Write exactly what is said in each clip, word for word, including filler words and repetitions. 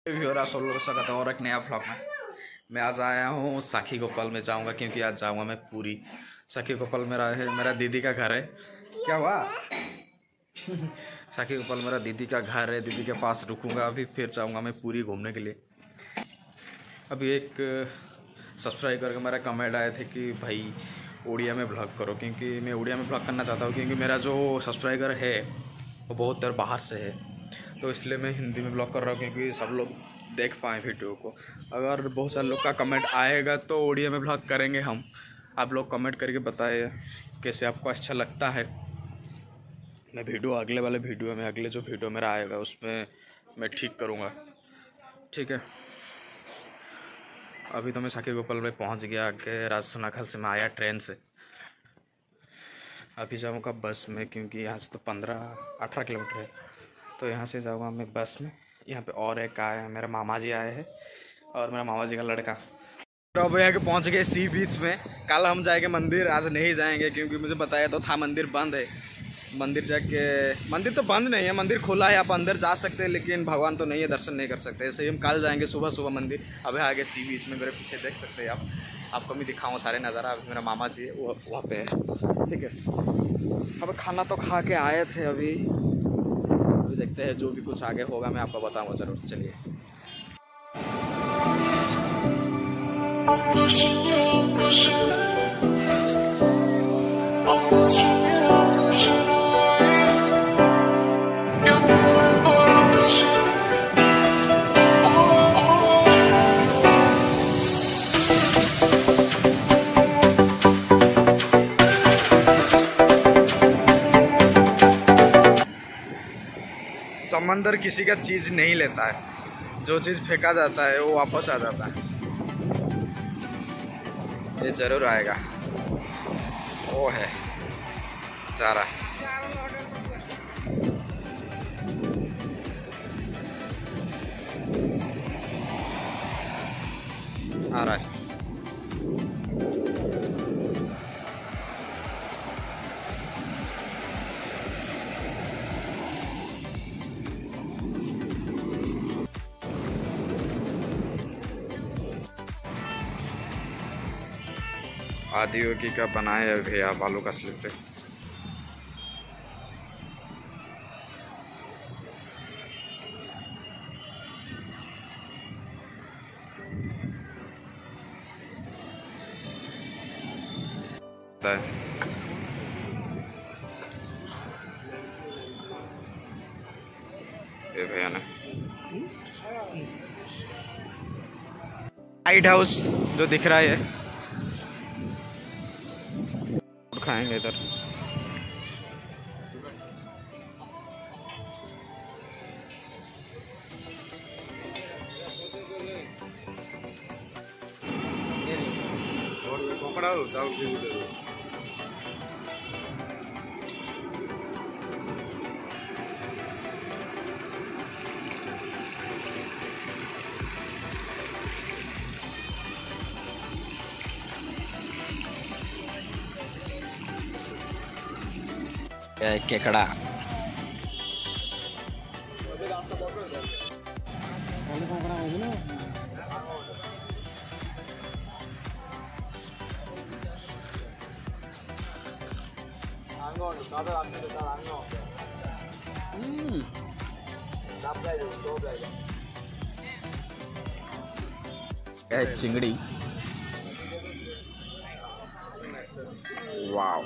भी हो रहा सब लोग स्वागत है और एक नया व्लॉग में। मैं आज आया हूँ साखी गोपाल में जाऊँगा क्योंकि आज जाऊँगा मैं पूरी। साखी गोपाल मेरा है, मेरा दीदी का घर है। क्या हुआ? साखी गोपाल मेरा दीदी का घर है, दीदी के पास रुकूंगा अभी, फिर जाऊँगा मैं पूरी घूमने के लिए। अभी एक सब्सक्राइब करके मेरा कमेंट आए थे कि भाई उड़िया में ब्लॉग करो, क्योंकि मैं उड़िया में ब्लॉग करना चाहता हूँ क्योंकि मेरा जो सब्सक्राइबर है वो बहुत देर बाहर से है, तो इसलिए मैं हिंदी में ब्लॉग कर रहा हूँ क्योंकि सब लोग देख पाएँ वीडियो को। अगर बहुत सारे लोग का कमेंट आएगा तो उड़िया में ब्लॉग करेंगे हम। आप लोग कमेंट करके बताए कैसे आपको अच्छा लगता है। मैं वीडियो अगले वाले वीडियो में, अगले जो वीडियो मेरा आएगा उसमें मैं ठीक करूँगा, ठीक है। अभी तो मैं साखी गोपाल में पहुँच गया आगे, राजसोनाखाल से मैं आया ट्रेन से। अभी जाऊँगा बस में क्योंकि यहाँ से तो पंद्रह अठारह किलोमीटर है, तो यहाँ से जाऊँगा मैं बस में। यहाँ पे और एक आए हैं, मेरे मामा जी आए हैं और मेरा मामा जी का लड़का। तो अब यहाँ के पहुँच गए सी बीच में। कल हम जाएंगे मंदिर, आज नहीं जाएंगे क्योंकि मुझे बताया तो था मंदिर बंद है। मंदिर जाके, मंदिर तो बंद नहीं है, मंदिर खुला है, आप अंदर जा सकते हैं लेकिन भगवान तो नहीं है, दर्शन नहीं कर सकते। ऐसे ही हम कल जाएंगे सुबह सुबह मंदिर। अभी आगे सी बीच में मेरे पीछे देख सकते हैं आप, आपको मैं दिखाऊँ सारे नज़ारा। अभी मेरा मामा जी है वो वहाँ पे है, ठीक है। अब खाना तो खा के आए थे, अभी अभी देखते हैं जो भी कुछ आगे होगा मैं आपको बताऊँगा ज़रूर। चलिए। समंदर किसी का चीज़ नहीं लेता है, जो चीज़ फेंका जाता है वो वापस आ जाता है। ये जरूर आएगा, वो है जा रहा है। आ रहा है। आदियोगी का बनाए है भैया बालू का स्लिप पे। ये भैया ने लाइट हाउस जो दिख रहा है, खाएंगे इधर। केकड़ा चिंगड़ी, वाव।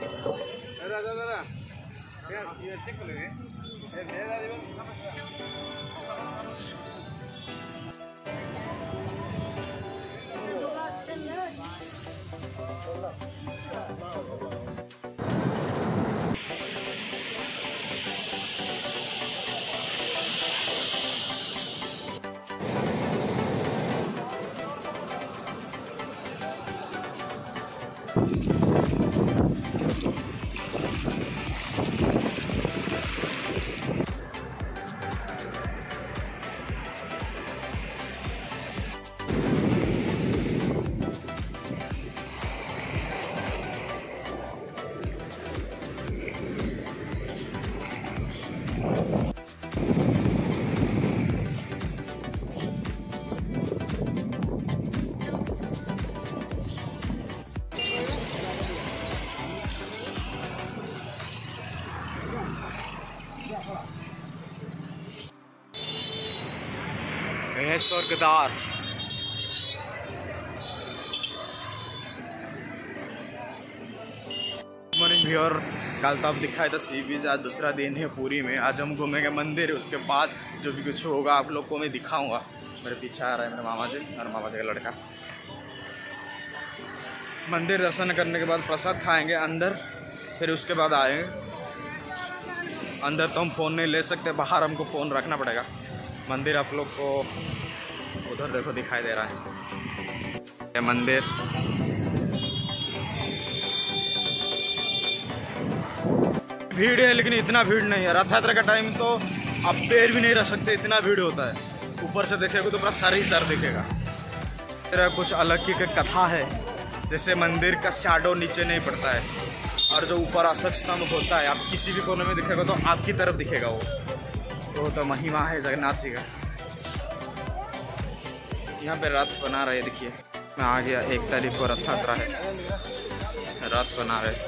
महेश्वर केदार। मॉर्निंग भी। और कल तो आप दिखाया था सी बीच, आज दूसरा दिन है पूरी में। आज हम घूमेंगे मंदिर, उसके बाद जो भी कुछ होगा आप लोग को मैं दिखाऊंगा। मेरे पीछे आ रहा है मेरे मामा जी और मामा जी का लड़का। मंदिर दर्शन करने के बाद प्रसाद खाएंगे अंदर, फिर उसके बाद आएंगे अंदर। तो हम फ़ोन नहीं ले सकते, बाहर हमको फ़ोन रखना पड़ेगा। मंदिर आप लोग को उधर देखो दिखाई दे रहा है ये मंदिर। भीड़ है लेकिन इतना भीड़ नहीं है। रथ यात्रा का टाइम तो आप पैर भी नहीं रख सकते, इतना भीड़ होता है। ऊपर से देखेगा तो पूरा सर ही सर दिखेगा। तेरा कुछ अलग की कथा है, जैसे मंदिर का शैडो नीचे नहीं पड़ता है और जो ऊपर अशोक स्तंभ होता है आप किसी भी कोने में दिखेगा तो आपकी तरफ दिखेगा। वो वो तो महिमा है जगन्नाथ जी का। यहाँ पे रथ बना रहे, देखिए मैं आ गया। एक तारीख को रथ यात्रा है, रथ बना रहे।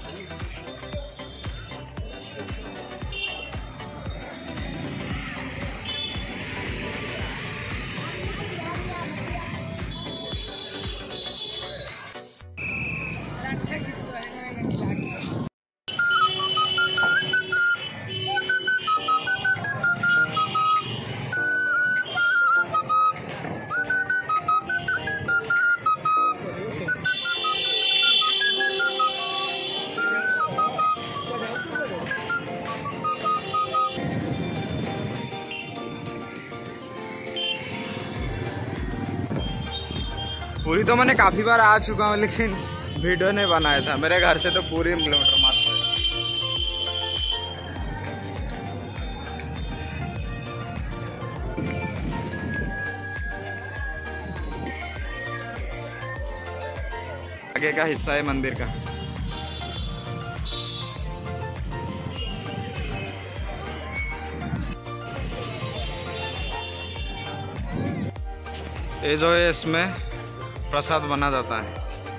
पूरी तो मैंने काफ़ी बार आ चुका हूँ लेकिन वीडियो नहीं बनाया था। मेरे घर से तो पूरी किलोमीटर मात्र आगे का हिस्सा है मंदिर का। ये जो है इसमें प्रसाद बना जाता है।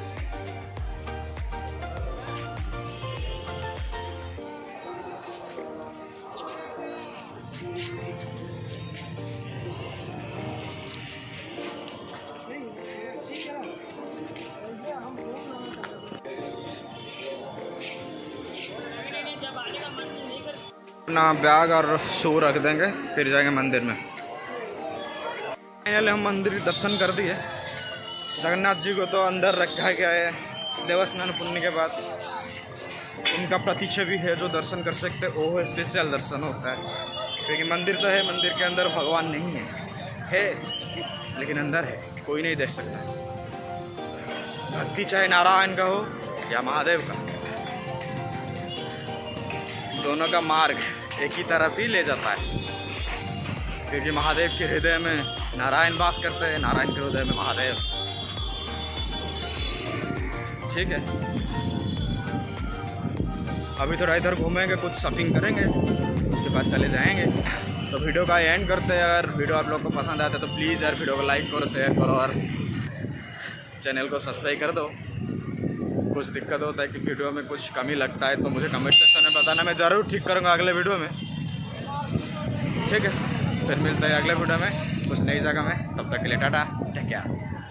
अपना बैग और शू रख देंगे, फिर जाएंगे मंदिर में। फाइनली हम मंदिर दर्शन कर दिए। जगन्नाथ जी को तो अंदर रखा गया है। देवस्थान पुण्य के बाद उनका प्रतिच्छवि है जो दर्शन कर सकते, वो स्पेशल दर्शन होता है। क्योंकि मंदिर तो है, मंदिर के अंदर भगवान नहीं है, है लेकिन अंदर है, कोई नहीं देख सकता। भक्ति चाहे नारायण का हो या महादेव का, दोनों का मार्ग एक ही तरफ ही ले जाता है। क्योंकि महादेव के हृदय में नारायण वास करते हैं, नारायण के हृदय में महादेव। ठीक है, अभी थोड़ा इधर घूमेंगे, कुछ शॉपिंग करेंगे, उसके बाद चले जाएंगे। तो वीडियो का एंड करते हैं। अगर वीडियो आप लोग को पसंद आता है तो प्लीज़ यार वीडियो को लाइक करो, शेयर करो और चैनल को सब्सक्राइब कर दो। कुछ दिक्कत होता है कि वीडियो में कुछ कमी लगता है तो मुझे कमेंट सेक्शन में बताना, मैं ज़रूर ठीक करूँगा अगले वीडियो में। ठीक है, फिर मिलते हैं अगले वीडियो में कुछ नई जगह में। तब तक के लिए टाटा, टेक केयर।